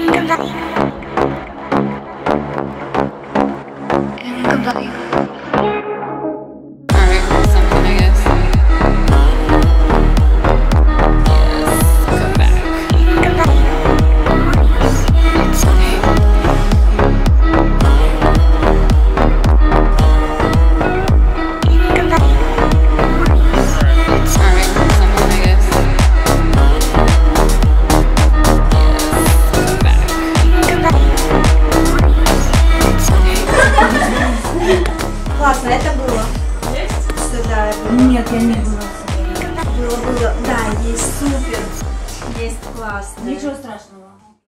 Классно, это было. Есть? Сюда. Нет, я не была. Было. Да, есть супер. Есть классно. Ничего страшного.